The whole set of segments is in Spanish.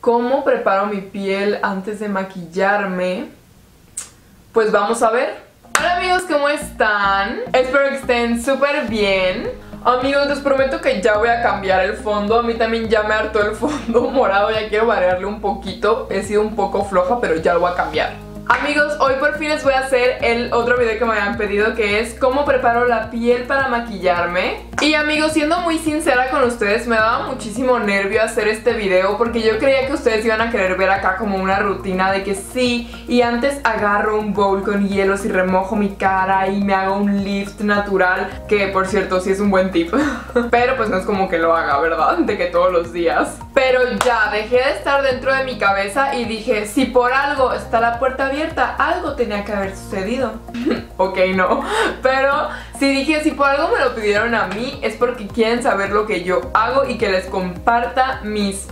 ¿Cómo preparo mi piel antes de maquillarme? Pues vamos a ver. Hola amigos, ¿cómo están? Espero que estén súper bien. Amigos, les prometo que ya voy a cambiar el fondo. A mí también ya me hartó el fondo morado. Ya quiero variarle un poquito. He sido un poco floja, pero ya lo voy a cambiar. Amigos, hoy por fin les voy a hacer el otro video que me habían pedido, que es cómo preparo la piel para maquillarme. Y amigos, siendo muy sincera con ustedes, me daba muchísimo nervio hacer este video porque yo creía que ustedes iban a querer ver acá como una rutina de que sí, y antes agarro un bowl con hielos y remojo mi cara y me hago un lift natural, que por cierto sí es un buen tip. Pero pues no es como que lo haga, ¿verdad? De que todos los días. Pero ya, dejé de estar dentro de mi cabeza y dije, si por algo está la puerta abierta, algo tenía que haber sucedido. Ok, no. Pero si dije, si por algo me lo pidieron a mí, es porque quieren saber lo que yo hago y que les comparta mis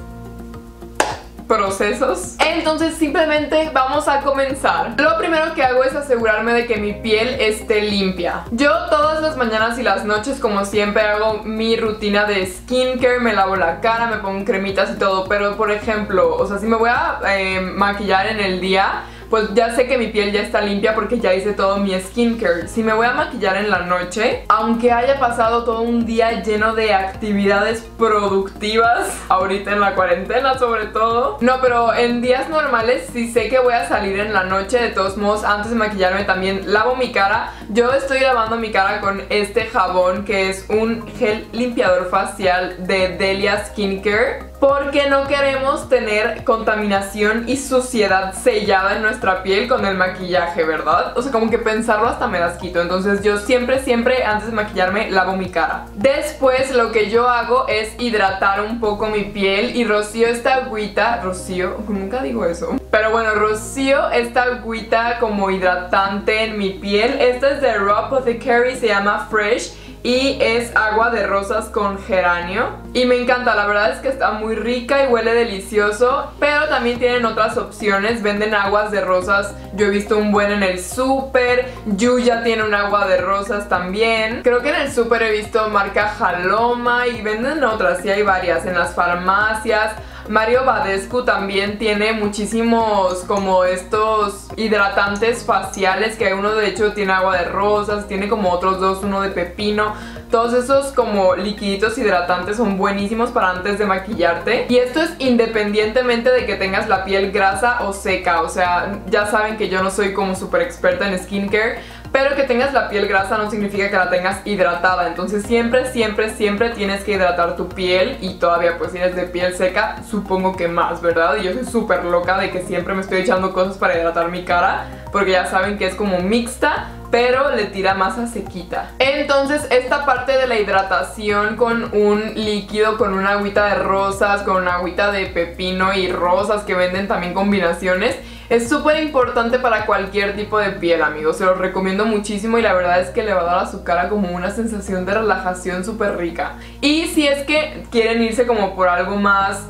procesos. Entonces simplemente vamos a comenzar. Lo primero que hago es asegurarme de que mi piel esté limpia. Yo todas las mañanas y las noches, como siempre, hago mi rutina de skincare. Me lavo la cara, me pongo cremitas y todo. Pero por ejemplo, o sea, si me voy a maquillar en el día, pues ya sé que mi piel ya está limpia porque ya hice todo mi skincare. Si me voy a maquillar en la noche, aunque haya pasado todo un día lleno de actividades productivas, ahorita en la cuarentena sobre todo, no, pero en días normales, si sé que voy a salir en la noche, de todos modos, antes de maquillarme también lavo mi cara. Yo estoy lavando mi cara con este jabón que es un gel limpiador facial de Delia Skincare, porque no queremos tener contaminación y suciedad sellada en nuestra piel con el maquillaje, ¿verdad? O sea, como que pensarlo hasta me das quito. Entonces yo siempre antes de maquillarme lavo mi cara. Después lo que yo hago es hidratar un poco mi piel y rocío esta agüita. Rocío, nunca digo eso. Pero bueno, rocío esta agüita como hidratante en mi piel. Esta es de Raw Apothecary, se llama Fresh. Y es agua de rosas con geranio. Y me encanta, la verdad es que está muy rica y huele delicioso. Pero también tienen otras opciones. Venden aguas de rosas. Yo he visto un buen en el súper. Yuya tiene un agua de rosas también. Creo que en el súper he visto marca Jaloma. Y venden otras, sí hay varias. En las farmacias. Mario Badescu también tiene muchísimos como estos hidratantes faciales, que uno de hecho tiene agua de rosas, tiene como otros dos, uno de pepino. Todos esos como liquiditos hidratantes son buenísimos para antes de maquillarte. Y esto es independientemente de que tengas la piel grasa o seca. O sea, ya saben que yo no soy como súper experta en skincare, pero que tengas la piel grasa no significa que la tengas hidratada. Entonces siempre tienes que hidratar tu piel. Y todavía pues si eres de piel seca, supongo que más, ¿verdad? Y yo soy súper loca de que siempre me estoy echando cosas para hidratar mi cara, porque ya saben que es como mixta, pero le tira más a sequita. Entonces esta parte de la hidratación con un líquido, con una agüita de rosas, con una agüita de pepino y rosas, que venden también combinaciones, es súper importante para cualquier tipo de piel, amigos. Se los recomiendo muchísimo y la verdad es que le va a dar a su cara como una sensación de relajación súper rica. Y si es que quieren irse como por algo más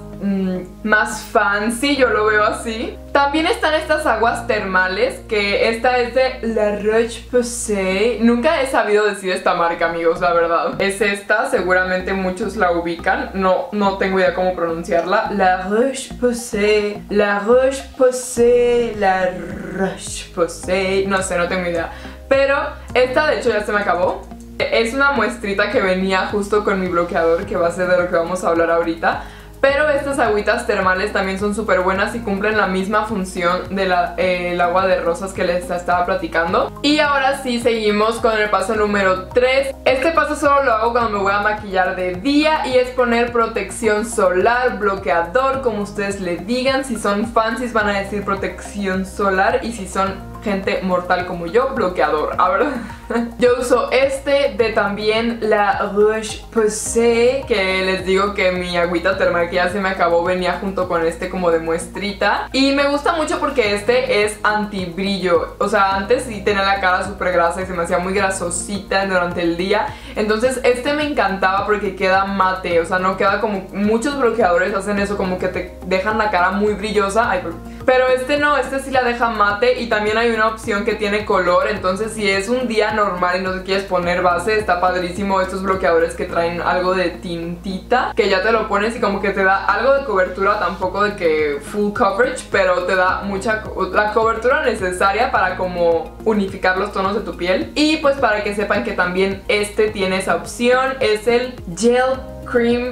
fancy, yo lo veo así, también están estas aguas termales, que esta es de La Roche-Posay. Nunca he sabido decir esta marca, amigos, la verdad. Es esta, seguramente muchos la ubican. No tengo idea cómo pronunciarla. La Roche-Posay, La Roche-Posay, La Roche-Posay. No sé, no tengo idea. Pero esta de hecho ya se me acabó. Es una muestrita que venía justo con mi bloqueador, que va a ser de lo que vamos a hablar ahorita. Pero estas agüitas termales también son súper buenas y cumplen la misma función de el agua de rosas que les estaba platicando. Y ahora sí, seguimos con el paso número 3. Este paso solo lo hago cuando me voy a maquillar de día, y es poner protección solar, bloqueador, como ustedes le digan. Si son fancies van a decir protección solar, y si son gente mortal como yo, bloqueador. A ver, yo uso este de también La Roche-Posay, que les digo que mi agüita termal que ya se me acabó venía junto con este como de muestrita. Y me gusta mucho porque este es antibrillo. O sea, antes sí tenía la cara súper grasa y se me hacía muy grasosita durante el día. Entonces este me encantaba porque queda mate. O sea, no queda como muchos bloqueadores hacen eso, como que te dejan la cara muy brillosa. Ay, Pero este no, este sí la deja mate y también hay una opción que tiene color. Entonces si es un día normal y no te quieres poner base, está padrísimo estos bloqueadores que traen algo de tintita, que ya te lo pones y como que te da algo de cobertura, tampoco de que full coverage, pero te da la cobertura necesaria para como unificar los tonos de tu piel. Y pues para que sepan que también este tiene esa opción, es el Gel Cream,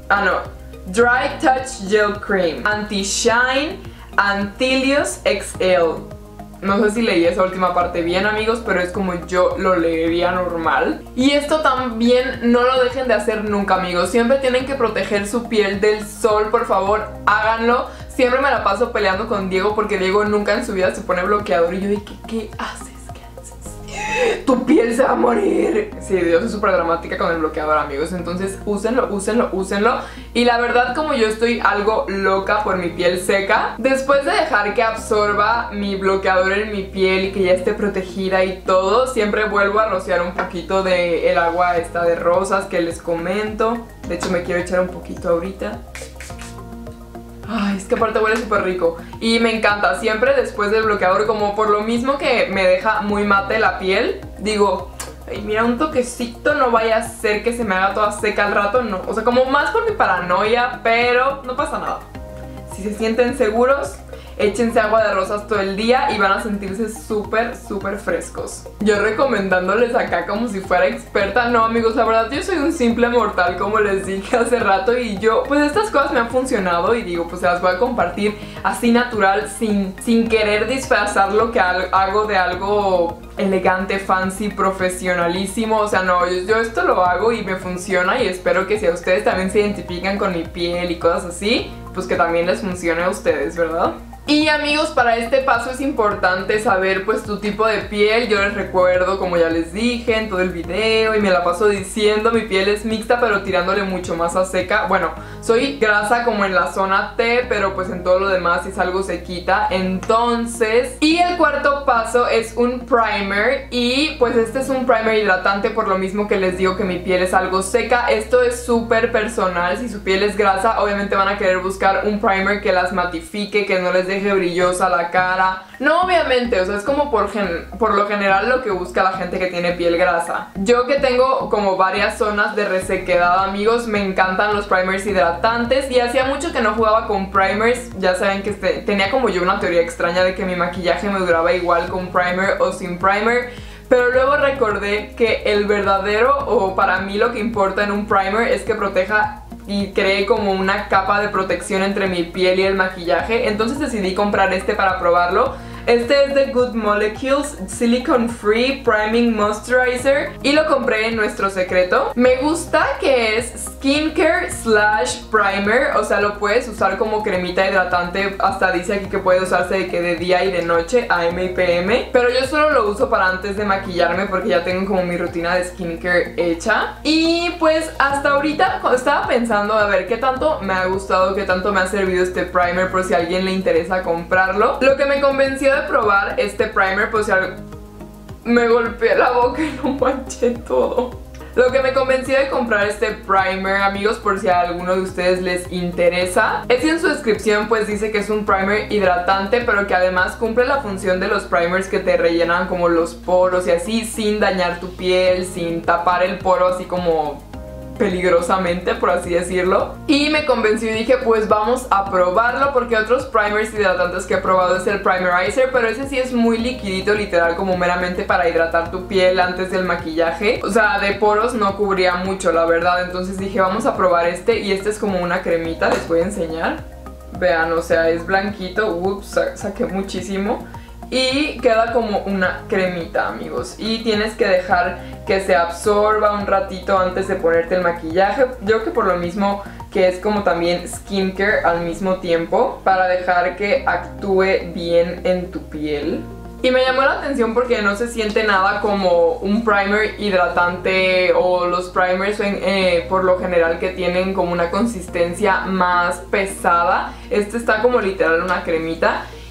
Dry Touch Gel Cream Anti-Shine Antillious XL. No sé si leí esa última parte bien, amigos, pero es como yo lo leería normal. Y esto también no lo dejen de hacer nunca, amigos. Siempre tienen que proteger su piel del sol, por favor, háganlo. Siempre me la paso peleando con Diego porque Diego nunca en su vida se pone bloqueador y yo de ¿qué haces? Tu piel se va a morir. Sí, Dios, es súper dramática con el bloqueador, amigos. Entonces úsenlo, úsenlo, úsenlo. Y la verdad, como yo estoy algo loca por mi piel seca, después de dejar que absorba mi bloqueador en mi piel y que ya esté protegida y todo, siempre vuelvo a rociar un poquito de el agua esta de rosas que les comento. De hecho me quiero echar un poquito ahorita. Ay, es que aparte huele súper rico y me encanta, siempre después del bloqueador, como por lo mismo que me deja muy mate la piel, digo, ay, mira, un toquecito no vaya a ser que se me haga toda seca al rato, no, o sea, como más por mi paranoia, pero no pasa nada. Si se sienten seguros, échense agua de rosas todo el día y van a sentirse súper, súper frescos. Yo recomendándoles acá como si fuera experta. No, amigos, la verdad yo soy un simple mortal, como les dije hace rato. Y yo, pues estas cosas me han funcionado y digo, pues se las voy a compartir así natural, sin querer disfrazar lo que hago de algo elegante, fancy, profesionalísimo. O sea, no, yo esto lo hago y me funciona. Y espero que si a ustedes también se identifican con mi piel y cosas así, pues que también les funcione a ustedes, ¿verdad? Y amigos, para este paso es importante saber pues tu tipo de piel. Yo les recuerdo, como ya les dije en todo el video y me la paso diciendo, mi piel es mixta pero tirándole mucho más a seca. Bueno, soy grasa como en la zona T, pero pues en todo lo demás es algo sequita. Entonces, y el cuarto paso es un primer. Y pues este es un primer hidratante, por lo mismo que les digo que mi piel es algo seca. Esto es súper personal. Si su piel es grasa, obviamente van a querer buscar un primer que las matifique, que no les deje brillosa la cara. No, obviamente, o sea, es como por lo general lo que busca la gente que tiene piel grasa. Yo que tengo como varias zonas de resequedad, amigos, me encantan los primers hidratantes. Y hacía mucho que no jugaba con primers. Ya saben que tenía como yo una teoría extraña de que mi maquillaje me duraba igual con primer o sin primer. Pero luego recordé que el verdadero, o para mí lo que importa en un primer, es que proteja y creé como una capa de protección entre mi piel y el maquillaje. Entonces decidí comprar este para probarlo. Este es de Good Molecules Silicone Free Priming Moisturizer y lo compré en Nuestro Secreto. Me gusta que es skincare slash primer, o sea, lo puedes usar como cremita hidratante. Hasta dice aquí que puede usarse de día y de noche, AM y PM, pero yo solo lo uso para antes de maquillarme porque ya tengo como mi rutina de skincare hecha. Y pues hasta ahorita estaba pensando a ver qué tanto me ha gustado, qué tanto me ha servido este primer, por si a alguien le interesa comprarlo. Lo que me convenció de probar este primer, pues me golpeé la boca y lo manché todo. Lo que me convenció de comprar este primer, amigos, por si a alguno de ustedes les interesa, es que en su descripción pues dice que es un primer hidratante, pero que además cumple la función de los primers que te rellenan como los poros y así, sin dañar tu piel, sin tapar el poro así como peligrosamente, por así decirlo. Y me convenció y dije, pues vamos a probarlo, porque otros primers hidratantes que he probado es el Primerizer, pero ese sí es muy liquidito, literal, como meramente para hidratar tu piel antes del maquillaje. O sea, de poros no cubría mucho, la verdad. Entonces dije, vamos a probar este, y este es como una cremita, les voy a enseñar. Vean, o sea, es blanquito. Ups, saqué muchísimo. Y queda como una cremita, amigos. Y tienes que dejar que se absorba un ratito antes de ponerte el maquillaje. Yo creo que por lo mismo que es como también skincare al mismo tiempo, para dejar que actúe bien en tu piel. Y me llamó la atención porque no se siente nada como un primer hidratante o los primers por lo general que tienen como una consistencia más pesada. Este está como literal una cremita.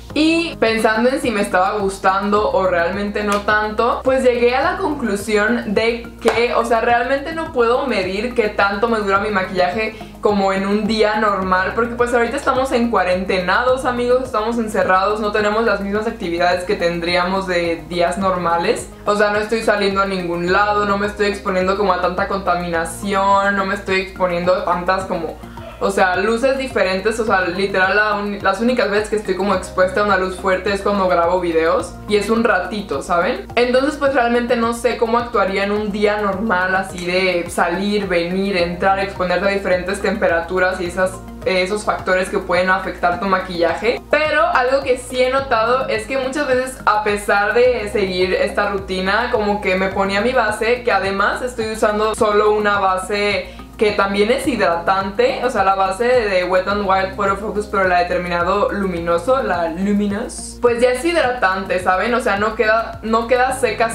Y pensando en si me estaba gustando o realmente no tanto, pues llegué a la conclusión de que, o sea, realmente no puedo medir qué tanto me dura mi maquillaje como en un día normal, porque pues ahorita estamos en cuarentenados, amigos, estamos encerrados, no tenemos las mismas actividades que tendríamos de días normales. O sea, no estoy saliendo a ningún lado, no me estoy exponiendo como a tanta contaminación, no me estoy exponiendo a tantas como... O sea, luces diferentes, o sea, literal las únicas veces que estoy como expuesta a una luz fuerte es cuando grabo videos y es un ratito, ¿saben? Entonces pues realmente no sé cómo actuaría en un día normal así de salir, venir, entrar, exponerte a diferentes temperaturas y esos factores que pueden afectar tu maquillaje. Pero algo que sí he notado es que muchas veces, a pesar de seguir esta rutina, como que me ponía mi base, que además estoy usando solo una base que también es hidratante, o sea, la base de Wet n Wild Photo Focus, pero la he terminado luminoso, la Luminous, pues ya es hidratante, ¿saben? O sea, no queda seca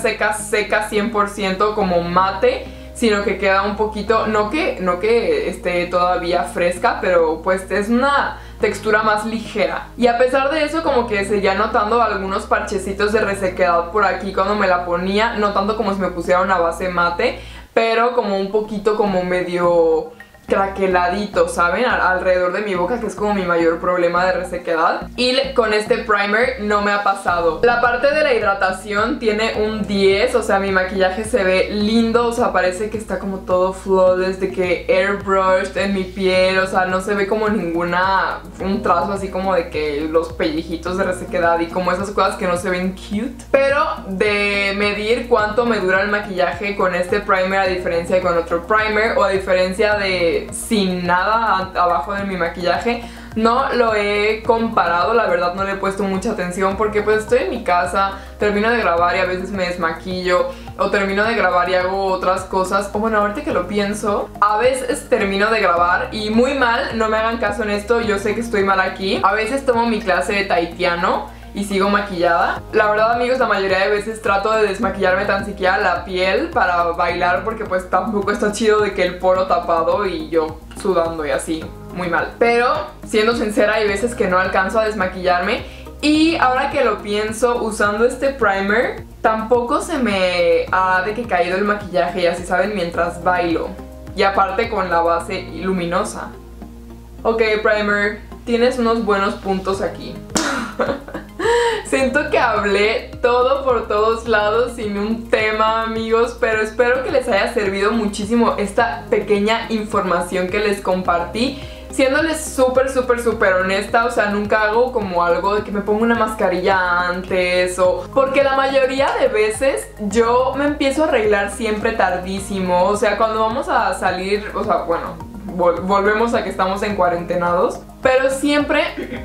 100% como mate, sino que queda un poquito, no que esté todavía fresca, pero pues es una textura más ligera. Y a pesar de eso, como que seguía notando algunos parchecitos de resequedad por aquí cuando me la ponía, no tanto como si me pusiera una base mate, pero como un poquito como medio craqueladito, ¿saben? Alrededor de mi boca, que es como mi mayor problema de resequedad. Y con este primer no me ha pasado. La parte de la hidratación tiene un 10, o sea, mi maquillaje se ve lindo, o sea, parece que está como todo flawless, de que airbrushed en mi piel, o sea, no se ve como un trazo así como de que los pellejitos de resequedad y como esas cosas que no se ven cute. Pero de medir cuánto me dura el maquillaje con este primer a diferencia de con otro primer, o a diferencia de sin nada abajo de mi maquillaje, no lo he comparado, la verdad no le he puesto mucha atención porque pues estoy en mi casa, termino de grabar y a veces me desmaquillo, o termino de grabar y hago otras cosas, o bueno, ahorita que lo pienso, a veces termino de grabar y muy mal, no me hagan caso en esto, yo sé que estoy mal aquí, a veces tomo mi clase de tahitiano y sigo maquillada. La verdad, amigos, la mayoría de veces trato de desmaquillarme tan siquiera la piel para bailar, porque pues tampoco está chido de que el poro tapado y yo sudando y así, muy mal. Pero siendo sincera, hay veces que no alcanzo a desmaquillarme. Y ahora que lo pienso, usando este primer, tampoco se me ha de que caído el maquillaje, y así saben, mientras bailo. Y aparte con la base luminosa. Ok, primer, tienes unos buenos puntos aquí. Siento que hablé todo por todos lados sin un tema, amigos, pero espero que les haya servido muchísimo esta pequeña información que les compartí. Siéndoles súper honesta, o sea, nunca hago como algo de que me pongo una mascarilla antes, o... Porque la mayoría de veces yo me empiezo a arreglar siempre tardísimo, o sea, cuando vamos a salir, o sea, bueno, volvemos a que estamos en cuarentenados, pero siempre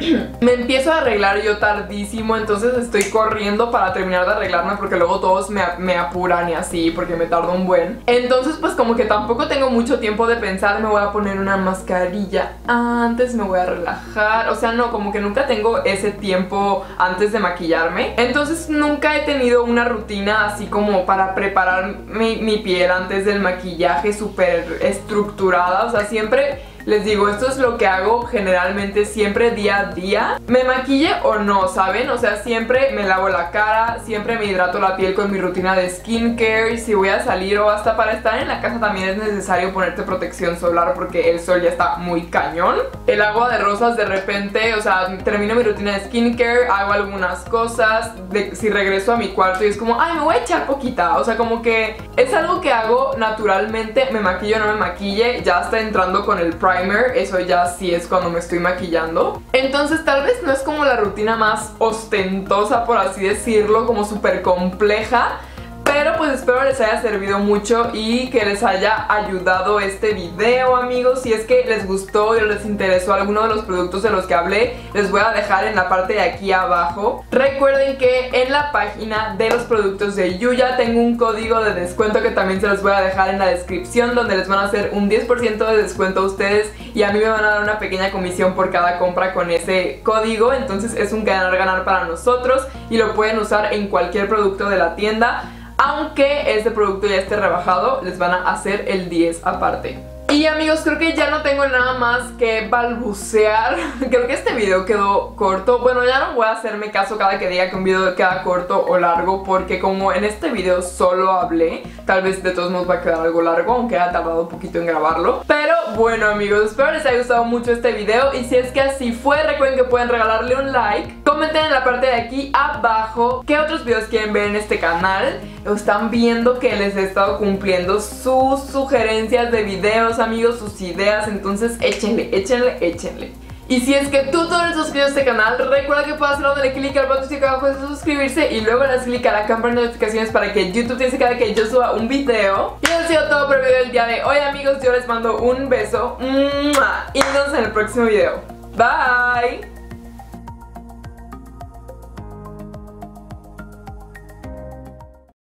me empiezo a arreglar yo tardísimo, entonces estoy corriendo para terminar de arreglarme porque luego todos me apuran y así, porque me tardo un buen. Entonces pues como que tampoco tengo mucho tiempo de pensar, me voy a poner una mascarilla antes, me voy a relajar, o sea, no, como que nunca tengo ese tiempo antes de maquillarme. Entonces nunca he tenido una rutina así como para preparar mi piel antes del maquillaje súper estructurada, o sea, siempre... Les digo, esto es lo que hago generalmente siempre día a día. Me maquille o no, ¿saben? O sea, siempre me lavo la cara, siempre me hidrato la piel con mi rutina de skincare. Si voy a salir o hasta para estar en la casa también es necesario ponerte protección solar porque el sol ya está muy cañón. El agua de rosas de repente, o sea, termino mi rutina de skincare, hago algunas cosas, si regreso a mi cuarto y es como, ay, me voy a echar poquita. O sea, como que es algo que hago naturalmente, me maquille o no me maquille, ya está entrando con el primer, eso ya sí es cuando me estoy maquillando. Entonces tal vez no es como la rutina más ostentosa, por así decirlo, como súper compleja, pero pues espero les haya servido mucho y que les haya ayudado este video, amigos. Si es que les gustó y les interesó alguno de los productos de los que hablé, les voy a dejar en la parte de aquí abajo. Recuerden que en la página de los productos de Yuya tengo un código de descuento que también se los voy a dejar en la descripción, donde les van a hacer un 10% de descuento a ustedes y a mí me van a dar una pequeña comisión por cada compra con ese código. Entonces es un ganar-ganar para nosotros y lo pueden usar en cualquier producto de la tienda. Aunque este producto ya esté rebajado, les van a hacer el 10 aparte. Y amigos, creo que ya no tengo nada más que balbucear. Creo que este video quedó corto. Bueno, ya no voy a hacerme caso cada que diga que un video queda corto o largo, porque como en este video solo hablé, tal vez de todos modos va a quedar algo largo, aunque ha tardado un poquito en grabarlo. Pero bueno amigos, espero les haya gustado mucho este video. Y si es que así fue, recuerden que pueden regalarle un like. Comenten en la parte de aquí abajo qué otros videos quieren ver en este canal. O están viendo que les he estado cumpliendo sus sugerencias de videos, amigos, sus ideas. Entonces échenle. Y si es que tú todavía no eres suscrito a este canal, recuerda que puedes hacerlo, darle clic al botón de abajo de suscribirse y luego darle clic a la campana de notificaciones para que YouTube te enseñe cada que yo suba un video. Y eso ha sido todo por el video del día de hoy, amigos. Yo les mando un beso y nos vemos en el próximo video. Bye.